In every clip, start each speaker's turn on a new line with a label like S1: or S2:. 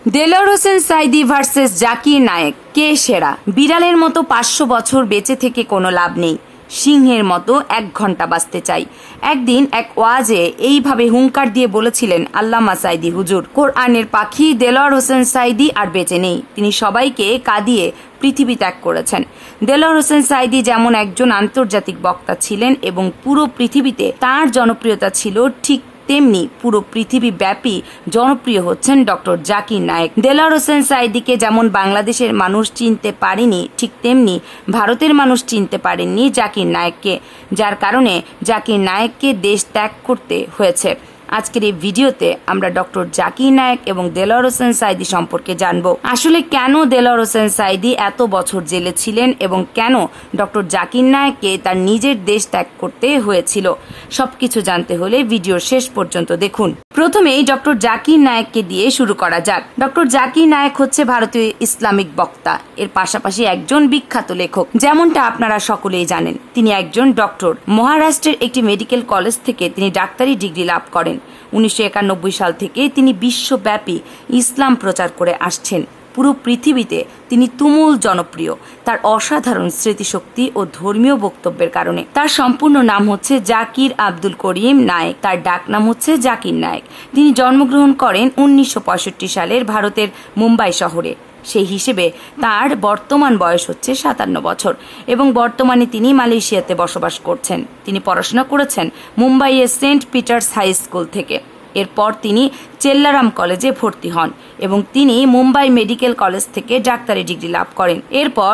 S1: Delwar Hossain Sayeedi versus Zakir Naik, কে সেরা? বিড়ালের মতো 500 বছর বেঁচে থেকে কোনো লাভ নেই, সিংহের মতো 1 ঘন্টা বাঁচতে চাই। একদিন এক ওয়াজে এইভাবে হুঙ্কার দিয়ে বলেছিলেন আল্লামা সাঈদী হুজুর। কোরআনের পাখি দেলোয়ার হোসেন সাঈদী আর বেঁচে নেই, তিনি সবাইকে কাঁদিয়ে পৃথিবী ত্যাগ করেছেন। দেলোয়ার হোসেন সাঈদী যেমন একজন আন্তর্জাতিক বক্তা ছিলেন এবং পুরো পৃথিবীতে তার জনপ্রিয়তা ছিল, ঠিক তেমনি পুরো পৃথিবী ব্যাপী জনপ্রিয় হচ্ছেন ডক্টর জাকির নায়েক। দেলোয়ার হোসেন সাঈদীকে যেমন বাংলাদেশের মানুষ চিনতে পারেনি, ঠিক তেমনি ভারতের মানুষ চিনতে পারেননি জাকির নায়েককে, যার কারণে জাকির নায়েককে দেশ ত্যাগ করতে হয়েছে। আজকের এই ভিডিওতে আমরা ডক্টর জাকির নায়েক এবং দেলোয়ার হোসেন সাঈদী সম্পর্কে জানব। আসলে কেন দেলোয়ার হোসেন সাঈদী এত বছর জেলে ছিলেন এবং কেন ডক্টর জাকির নায়েককে তার নিজের দেশ ত্যাগ করতে হয়েছিল, সবকিছু জানতে হলে ভিডিওর শেষ পর্যন্ত দেখুন। প্রথমেই ডক্টর জাকির নায়েককে দিয়ে শুরু করা যাক। ডক্টর জাকির নায়েক হচ্ছে ভারতীয় ইসলামিক বক্তা, এর পাশাপাশি একজন বিখ্যাত লেখক। যেমনটা আপনারা সকলেই জানেন, তিনি একজন ডক্টর। মহারাষ্ট্রের একটি মেডিকেল কলেজ থেকে তিনি ডাক্তারি ডিগ্রি লাভ করেন। 1991 সাল থেকে তিনি বিশ্বব্যাপী ইসলাম প্রচার করে আসছেন। পুরো পৃথিবীতে তিনি তুমুল জনপ্রিয় তার অসাধারণ স্মৃতিশক্তি ও ধর্মীয় বক্তব্যের কারণে। তার সম্পূর্ণ নাম হচ্ছে জাকির আব্দুল করিম নায়েক, তার ডাক নাম হচ্ছে জাকির নায়েক। তিনি জন্মগ্রহণ করেন 1965 সালের ভারতের মুম্বাই শহরে। সেই হিসেবে তার বর্তমান বয়স হচ্ছে 57 বছর এবং বর্তমানে তিনি মালয়েশিয়াতে বসবাস করছেন। তিনি পড়াশোনা করেছেন মুম্বাইয়ের সেন্ট পিটার্স হাই স্কুল থেকে। এরপর তিনি চেল্লারাম কলেজে ভর্তি হন এবং তিনি মুম্বাই মেডিকেল কলেজ থেকে ডাক্তারি ডিগ্রি লাভ করেন। এরপর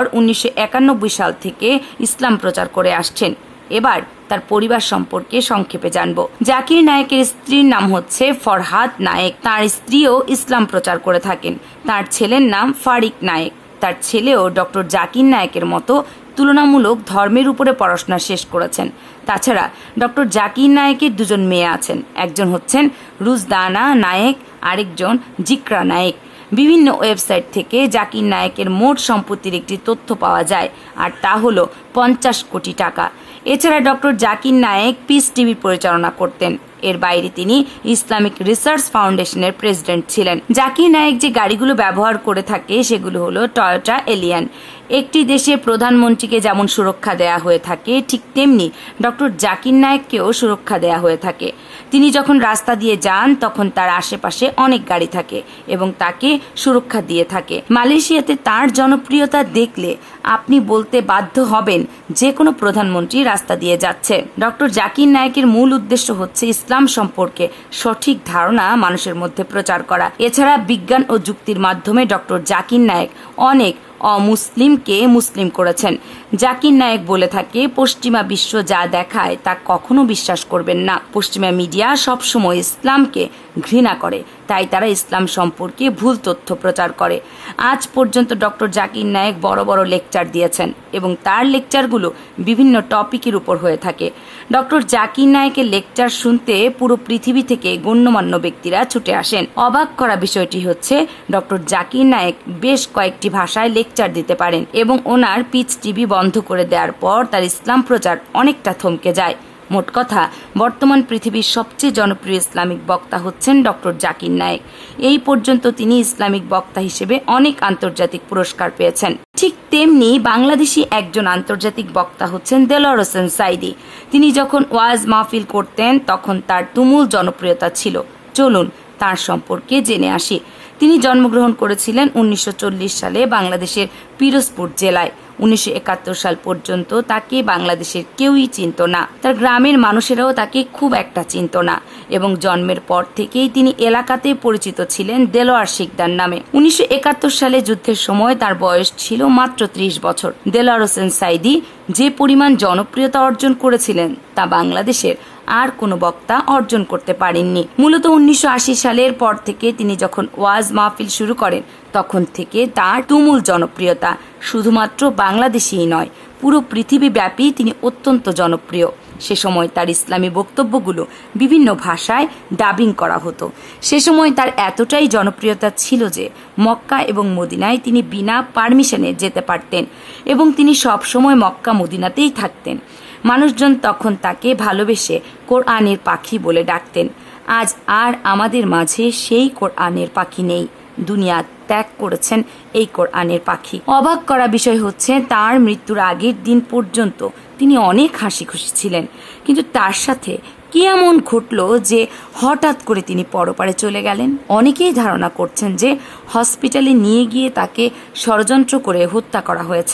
S1: 1991 সাল থেকে ইসলাম প্রচার করে আসছেন। এবার তার পরিবার সম্পর্কে সংক্ষেপে জানব। জাকির নায়েকের স্ত্রীর নাম হচ্ছে ফরহাদ নায়েক। তার স্ত্রীও ইসলাম প্রচার করে থাকেন। তার ছেলের নাম ফারিক নায়েক। তার ছেলেও ডক্টর জাকির নায়েকের মতো তুলনামূলক ধর্মের উপরে পড়াশোনা শেষ করেছেন। তাছাড়া ডক্টর জাকির নায়েকের 2জন মেয়ে আছেন, একজন হচ্ছেন রুজদানা নায়েক, আরেকজন জিকরা নায়েক। বিভিন্ন ওয়েবসাইট থেকে জাকির নায়েকের মোট সম্পত্তির একটি তথ্য পাওয়া যায়, আর তা হলো 50 কোটি টাকা। এছাড়া doctor Zakir Naik peace TV পরিচালনা করতেন। এর বাইরে তিনি ইসলামিক রিসার্চ ফাউন্ডেশনের প্রেসিডেন্ট ছিলেন। জাকির নায়েক যে গাড়িগুলো ব্যবহার করে থাকে সেগুলো হলো টয়োটা এলিয়ান। একটি দেশে প্রধানমন্ত্রীকে যেমন সুরক্ষা দেয়া হয়ে থাকে, ঠিক তেমনি ডক্টর জাকির নায়েককেও সুরক্ষা দেয়া হয়ে থাকে। তিনি যখন রাস্তা দিয়ে যান তখন তার আশেপাশে অনেক গাড়ি থাকে এবং তাকে সুরক্ষা দিয়ে থাকে। মালয়েশিয়াতে তার জনপ্রিয়তা দেখলে আপনি বলতে বাধ্য হবেন যে কোনো প্রধানমন্ত্রী রাস্তা দিয়ে যাচ্ছে। ডক্টর জাকির নায়েকের মূল উদ্দেশ্য হচ্ছে ইসলাম সম্পর্কে সঠিক ধারণা মানুষের মধ্যে প্রচার করা। এছাড়া বিজ্ঞান ও যুক্তির মাধ্যমে ডক্টর জাকির নায়েক অনেক অমুসলিমকে মুসলিম করেছেন। জাকির নায়েক বলে থাকে, পশ্চিমা বিশ্ব যা দেখায় তা কখনো বিশ্বাস করবেন না। পশ্চিমা মিডিয়া সবসময় ইসলামকে ঘৃণা করে, তাই তারা ইসলাম সম্পর্কে ভুল তথ্য প্রচার করে। আজ পর্যন্ত ডক্টর জাকির নায়েক বড় বড় লেকচার দিয়েছেন এবং তার লেকচারগুলো বিভিন্ন টপিকের উপর হয়ে থাকে। ডক্টর জাকির নায়েকের লেকচার শুনতে পুরো পৃথিবী থেকে গণ্যমান্য ব্যক্তিরা ছুটে আসেন। অবাক করা বিষয়টি হচ্ছে ডক্টর জাকির নায়েক বেশ কয়েকটি ভাষায় লেকচার দিতে পারেন এবং ওনার পিস টিভি বন্ধ করে দেওয়ার পর তার ইসলাম প্রচার অনেকটা থমকে যায়। মোট কথা, বর্তমান পৃথিবীর সবচেয়ে জনপ্রিয় ইসলামিক বক্তা হচ্ছেন ডক্টর জাকির নায়েক। এই পর্যন্ত তিনি ইসলামিক বক্তা হিসেবে অনেক আন্তর্জাতিক পুরস্কার পেয়েছেন। ঠিক তেমনি বাংলাদেশি একজন আন্তর্জাতিক বক্তা হচ্ছেন দেলোয়ার হোসেন সাঈদী। তিনি যখন ওয়াজ মাহফিল করতেন তখন তার তুমুল জনপ্রিয়তা ছিল। চলুন তার সম্পর্কে জেনে আসি। তিনি জন্মগ্রহণ করেছিলেন 1940 সালে বাংলাদেশের পিরোজপুর জেলায়। 1971 সাল পর্যন্ত তাকে বাংলাদেশের কেউই চিনত না। তার গ্রামের মানুষেরাও তাকে খুব একটা চিনত না এবং জন্মের পর থেকেই তিনি এলাকাতে পরিচিত ছিলেন দেলোয়ার শিকদার নামে। 1971 সালে যুদ্ধের সময় তার বয়স ছিল মাত্র 30 বছর। দেলোয়ার হোসেন সাঈদী যে পরিমাণ জনপ্রিয়তা অর্জন করেছিলেন তা বাংলাদেশের আর কোনো বক্তা অর্জন করতে পারেননি। মূলত 1980 সালের পর থেকে তিনি যখন ওয়াজ মাহফিল শুরু করেন তখন থেকে তার তুমুল জনপ্রিয়তা শুধুমাত্র বাংলাদেশেই নয়, পুরো পৃথিবী ব্যাপী তিনি অত্যন্ত জনপ্রিয়। সে সময় তার ইসলামী বক্তব্যগুলো বিভিন্ন ভাষায় ডাবিং করা হতো। সে সময় তার এতটাই জনপ্রিয়তা ছিল যে মক্কা এবং মদিনায় তিনি বিনা পারমিশনে যেতে পারতেন এবং তিনি সব সময় মক্কা মদিনাতেই থাকতেন। মানুষজন তখন তাকে ভালোবেসে কোরআনের পাখি বলে ডাকতেন। আজ আর আমাদের মাঝে সেই কোরআনের পাখি নেই, দুনিয়া ত্যাগ করেছেন এই কোরআনের পাখি। অবাক করা বিষয় হচ্ছে, তার মৃত্যুর আগের দিন পর্যন্ত তিনি অনেক হাসি খুশি ছিলেন, কিন্তু তার সাথে কি এমন ঘটলো যে হঠাৎ করে তিনি পরপারে চলে গেলেন? অনেকেই ধারণা করছেন যে হসপিটালে নিয়ে গিয়ে তাকে ষড়যন্ত্র করে হত্যা করা হয়েছে।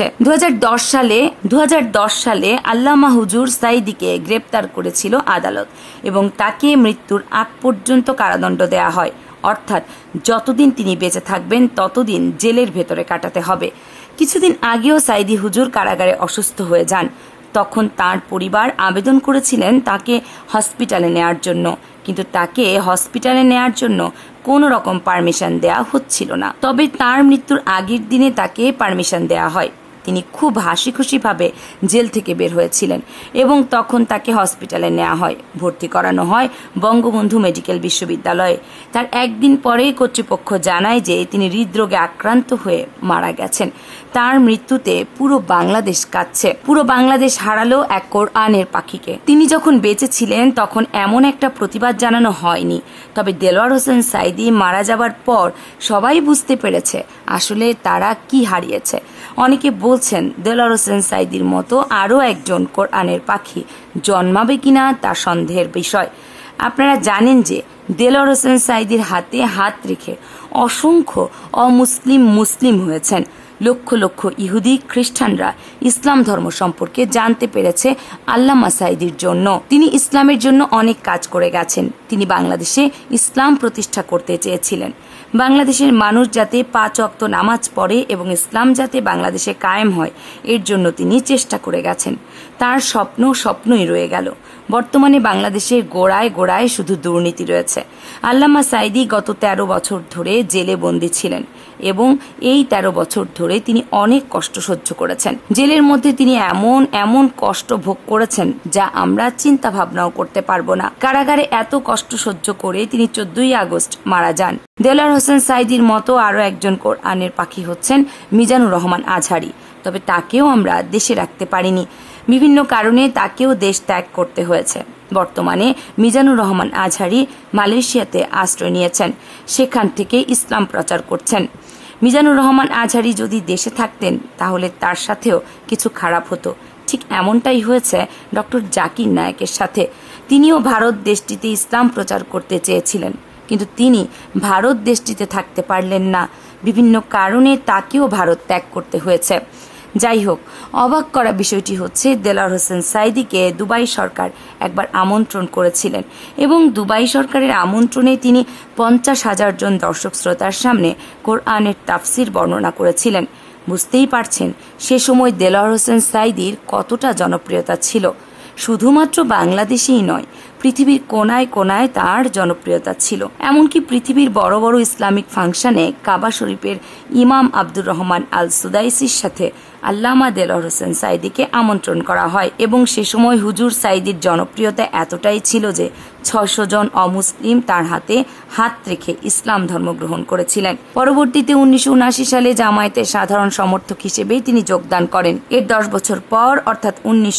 S1: 2010 সালে আল্লামা হুজুর সাইদিকে গ্রেপ্তার করেছিল আদালত এবং তাকে মৃত্যুর আগ পর্যন্ত কারাদণ্ড দেয়া হয়, অর্থাৎ যতদিন তিনি বেঁচে থাকবেন ততদিন জেলের ভেতরে কাটাতে হবে। কিছুদিন আগেও সাইদি হুজুর কারাগারে অসুস্থ হয়ে যান। তখন তার পরিবার আবেদন করেছিলেন তাকে হসপিটালে নেয়ার জন্য, কিন্তু তাকে হসপিটালে নেয়ার জন্য কোনো রকম পারমিশন দেয়া হচ্ছিল না। তবে তার মৃত্যুর আগের দিনে তাকে পারমিশন দেয়া হয়। তিনি খুব হাসি খুশিভাবে জেল থেকে বের হয়েছিলেন এবং তখন তাকে হসপিটালে নেওয়া হয়, ভর্তি করানো হয় বঙ্গবন্ধু মেডিকেল বিশ্ববিদ্যালয়ে। তার একদিন পরেই কর্তৃপক্ষ জানায় যে তিনি হৃদরোগে আক্রান্ত হয়ে মারা গেছেন। তার মৃত্যুতে পুরো বাংলাদেশ কাঁদছে। পুরো বাংলাদেশ হারালো এক কোরআনের পাখিকে। তিনি যখন বেঁচে ছিলেন তখন এমন একটা প্রতিবাদ জানানো হয়নি, তবে দেলোয়ার হোসেন সাইদি মারা যাবার পর সবাই বুঝতে পেরেছে আসলে তারা কি হারিয়েছে। অনেকে বলছেন দেলোয়ার হোসেন সাইদির মতো আরও একজন কোরআনের পাখি জন্মাবে কিনা তা সন্দেহের বিষয়। আপনারা জানেন যে দেলোয়ার হোসেন সাইদির হাতে হাত রেখে অসংখ্য অমুসলিম মুসলিম হয়েছেন। লক্ষ লক্ষ ইহুদি খ্রিস্টানরা ইসলাম ধর্ম সম্পর্কে জানতে পেরেছে আল্লামা সাইদির জন্য। তিনি ইসলামের জন্য অনেক কাজ করে গেছেন। তিনি বাংলাদেশে ইসলাম প্রতিষ্ঠা করতে চেয়েছিলেন। বাংলাদেশের মানুষ যাতে 5 ওয়াক্ত নামাজ পড়ে এবং ইসলাম যাতে বাংলাদেশে কায়েম হয়, এর জন্য তিনি চেষ্টা করে গেছেন। তার স্বপ্নই রয়ে গেল। বর্তমানে বাংলাদেশের গোড়ায় গোড়ায় শুধু দুর্নীতি রয়েছে। আল্লামা সাইদি গত 13 বছর ধরে জেলে বন্দী ছিলেন এবং এই 13 বছর ধরে তিনি অনেক কষ্ট সহ্য করেছেন। জেলের মধ্যে তিনি এমন কষ্ট ভোগ করেছেন যা আমরা চিন্তা ভাবনাও করতে পারবো না। কারাগারে এত কষ্ট সহ্য করে তিনি 14ই আগস্ট মারা যান। দেলোয়ার হোসেন সাইদির মতো আরও একজন কোরআনের পাখি হচ্ছেন মিজানুর রহমান আজহারী। তবে তাকেও আমরা দেশে রাখতে পারিনি। বিভিন্ন কারণে তাকেও দেশ ত্যাগ করতে হয়েছে। বর্তমানে মিজানুর রহমান আজহারী মালয়েশিয়াতে আশ্রয় নিয়েছেন, সেখান থেকে ইসলাম প্রচার করছেন। মিজানুর রহমান আজহারী যদি দেশে থাকতেন তাহলে তার সাথেও কিছু খারাপ হতো। ঠিক এমনটাই হয়েছে ডক্টর জাকির নায়েকের সাথে। তিনিও ভারত দেশটিতে ইসলাম প্রচার করতে চেয়েছিলেন, কিন্তু তিনি ভারত দেশটিতে থাকতে পারলেন না। বিভিন্ন কারণে তাকেও ভারত ত্যাগ করতে হয়েছে। যাই হোক, অবাক করা বিষয়টি হচ্ছে দেলোয়ার হোসেন সাইদিকে দুবাই সরকার একবার আমন্ত্রণ করেছিলেন এবং দুবাই সরকারের আমন্ত্রণে তিনি 50,000 জন দর্শক শ্রোতার সামনে কোরআনের তাফসির বর্ণনা করেছিলেন। বুঝতেই পারছেন সে সময় দেলোয়ার হোসেন সাইদির কতটা জনপ্রিয়তা ছিল। শুধুমাত্র বাংলাদেশেই নয়, পৃথিবীর কোনায় কোনায় তার জনপ্রিয়তা ছিল। এমনকি পৃথিবীর বড় বড় ইসলামিক ফাংশনে কাবা শরীফের ইমাম আব্দুর রহমান আল সুদাইসির সাথে আল্লামা দেলোয়ার হোসেন সাইদিকে আমন্ত্রণ করা হয় এবং সে সময় হুজুর সাইদির জনপ্রিয়তা এতটাই ছিল যে 600 জন অমুসলিম তার হাতে হাত রেখে ইসলাম ধর্ম গ্রহণ করেছিলেন। পরবর্তীতে 1979 সালে জামায়াতের সাধারণ সমর্থক হিসেবে তিনি যোগদান করেন। এর 10 বছর পর অর্থাৎ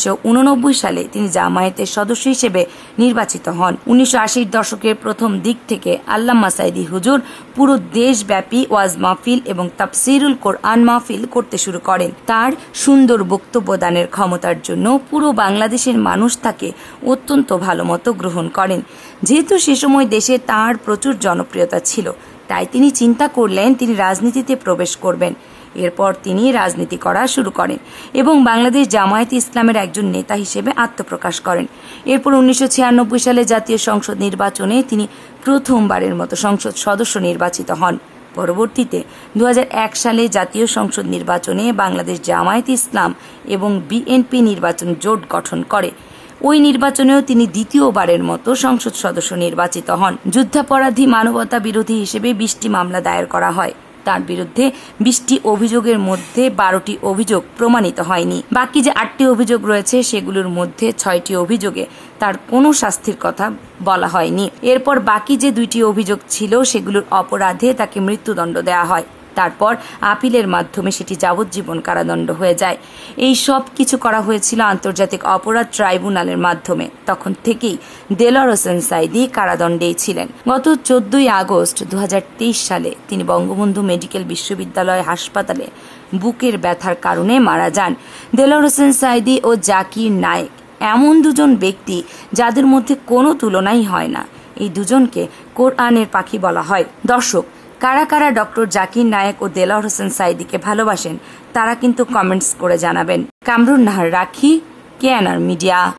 S1: 1989 সালে তিনি জামায়াতের সদস্য হিসেবে নির্বাচিত হন। 1980 দশকের প্রথম দিক থেকে আল্লামা সাইদি হুজুর পুরো দেশব্যাপী ওয়াজ মাহফিল এবং তাফসিরুল কোরআন মাহফিল করতে শুরু করেন। তার সুন্দর বক্তব্য দানের ক্ষমতার জন্য পুরো বাংলাদেশের মানুষ তাকে অত্যন্ত ভালোমতো গ্রহণ করেন। যেহেতু সে সময় দেশে তার প্রচুর জনপ্রিয়তা ছিল, তাই তিনি চিন্তা করলেন তিনি রাজনীতিতে প্রবেশ করবেন। এরপর তিনি রাজনীতি করা শুরু করেন এবং বাংলাদেশ জামায়াতে ইসলামের একজন নেতা হিসেবে আত্মপ্রকাশ করেন। এরপর 1996 সালে জাতীয় সংসদ নির্বাচনে তিনি প্রথমবারের মতো সংসদ সদস্য নির্বাচিত হন। পরবর্তীতে 2001 সালে জাতীয় সংসদ নির্বাচনে বাংলাদেশ জামায়াতে ইসলাম এবং বিএনপি নির্বাচন জোট গঠন করে। ওই নির্বাচনেও তিনি দ্বিতীয়বারের মতো সংসদ সদস্য নির্বাচিত হন। যুদ্ধাপরাধী, মানবতা বিরোধী হিসেবে 20টি মামলা দায়ের করা হয়। তার বিরুদ্ধে 20টি অভিযোগের মধ্যে 12টি অভিযোগ প্রমাণিত হয়নি। বাকি যে 8টি অভিযোগ রয়েছে সেগুলোর মধ্যে 6টি অভিযোগে তার কোনো শাস্তির কথা বলা হয়নি। এরপর বাকি যে 2টি অভিযোগ ছিল সেগুলোর অপরাধে তাকে মৃত্যুদণ্ড দেওয়া হয়। তারপর আপিলের মাধ্যমে সেটি যাবজ্জীবন কারাদণ্ড হয়ে যায়। এই সব কিছু করা হয়েছিল আন্তর্জাতিক অপরাধ ট্রাইব্যুনালের মাধ্যমে। তখন থেকেই দেলোয়ার হোসেন সাঈদী কারাদণ্ডেই ছিলেন। গত 14 আগস্ট 2023 সালে তিনি বঙ্গবন্ধু মেডিকেল বিশ্ববিদ্যালয় হাসপাতালে বুকের ব্যথার কারণে মারা যান। দেলোয়ার হোসেন সাঈদী ও জাকির নায়েক এমন দুজন ব্যক্তি যাদের মধ্যে কোনো তুলনাই হয় না। এই দুজনকে কোরআনের পাখি বলা হয়। দর্শক, কারা কারা ডক্টর জাকির নায়েক ও দেলোয়ার হোসেন সাঈদীকে ভালোবাসেন তারা কিন্তু কমেন্টস করে জানাবেন। কামরুন নাহার রাখি, কেএনআর মিডিয়া।